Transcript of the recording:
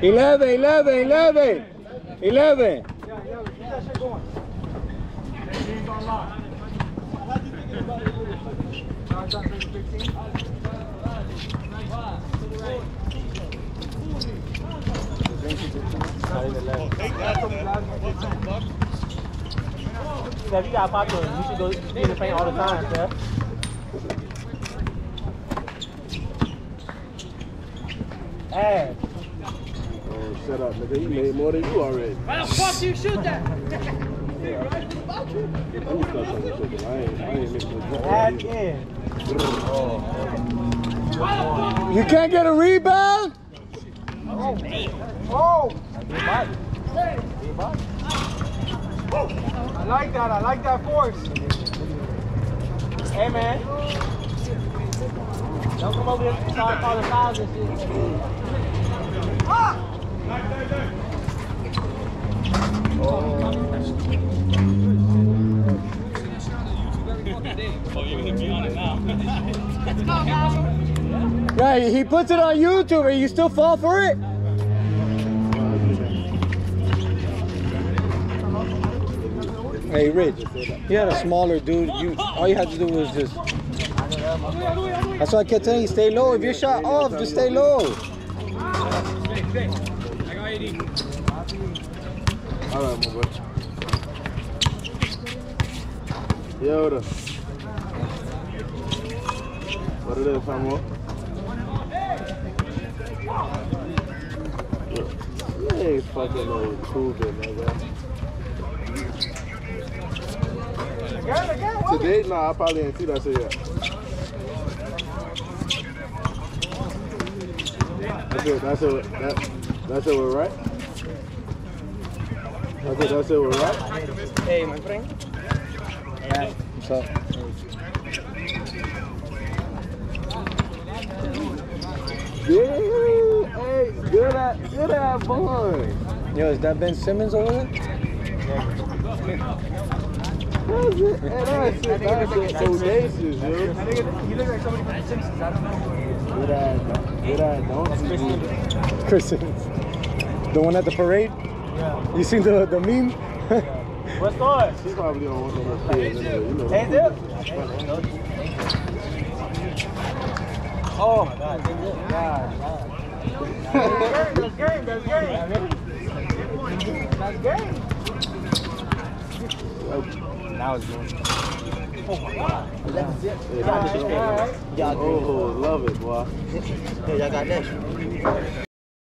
11, 11, 11. 11. Steph, you got popular. You should go be in the paint all the time, Steph. Hey. Oh, shut up, nigga. You made more than you already. Why the fuck do you shoot that? I ain't mixing with Add in. You can't get a rebound? Oh! I like that force. Hey, man. Don't come over here and start calling fouls and shit. Oh, you're gonna be on it now. Let's go, guys. Right, he puts it on YouTube and you still fall for it? Hey, Rich, you had a smaller dude. All you had to do was just... That's why I kept telling you, stay low. If you're shot off, just stay low. I got 80. All right, my boy. Yoda. What it is, Samuel? You ain't fucking no Cougar, nigga. Today, nah, I probably ain't see that shit yet. That's it, we're right? That's it, we're right? Hey, my friend. What's up? Yeah, hey, good at boy. Yo, is that Ben Simmons over there? That's it. Hey, that's it. Audacious, yo. He looks like somebody from The Simpsons. I don't know. Good at don't. Chris Simmons. The one at the parade? Yeah. You seen the meme? What's going? She's probably on one of those kids. You know. Hey, Dip. Oh my God. That's game. That's game. Now it's going. Oh my God. Oh, love it, boy. Y'all got that.